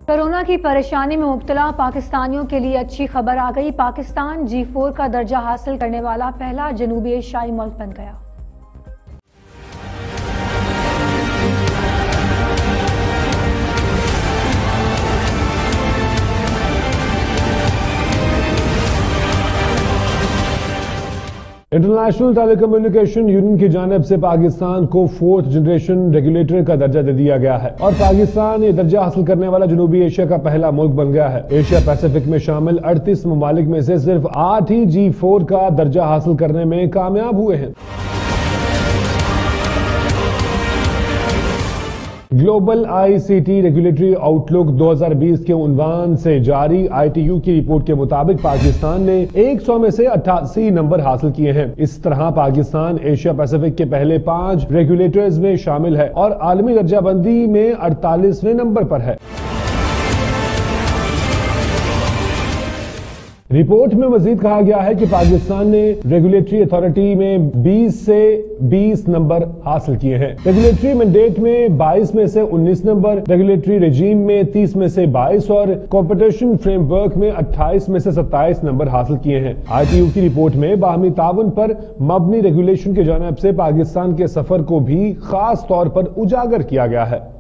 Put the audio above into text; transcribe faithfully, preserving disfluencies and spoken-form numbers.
Corona की परेशानी में मुब्तला पाकिस्तानियों के लिए अच्छी खबर आ गई। पाकिस्तान जी फोर का दर्जा हासिल करने वाला पहला जनूबी एशियाई मुल्क बन गया। इंटरनेशनल टेलीकम्युनिकेशन यूनियन की जानिब से पाकिस्तान को फोर्थ जनरेशन रेगुलेटर का दर्जा दे दिया गया है और पाकिस्तान ये दर्जा हासिल करने वाला जनूबी एशिया का पहला मुल्क बन गया है। एशिया पैसिफिक में शामिल अड़तीस ममालिक में से सिर्फ आठ ही जी फोर का दर्जा हासिल करने में कामयाब हुए हैं। ग्लोबल आईसीटी रेगुलेटरी आउटलुक दो हज़ार बीस के उन्वान से जारी आईटीयू की रिपोर्ट के मुताबिक पाकिस्तान ने सौ में से अट्ठासी नंबर हासिल किए हैं। इस तरह पाकिस्तान एशिया पैसिफिक के पहले पांच रेगुलेटर्स में शामिल है और आलमी दर्जाबंदी में अड़तालीसवें नंबर पर है। रिपोर्ट में मजीद कहा गया है कि पाकिस्तान ने रेगुलेटरी अथॉरिटी में बीस से बीस नंबर हासिल किए हैं। रेगुलेटरी मैंडेट में बाईस में से उन्नीस नंबर, रेगुलेटरी रेजीम में तीस में से बाईस और कॉम्पिटिशन फ्रेमवर्क में अट्ठाईस में से सत्ताईस नंबर हासिल किए हैं। आईटीयू की रिपोर्ट में बाहमी ताउन पर मबनी रेगुलेशन की जानिब से पाकिस्तान के सफर को भी खास तौर पर उजागर किया गया है।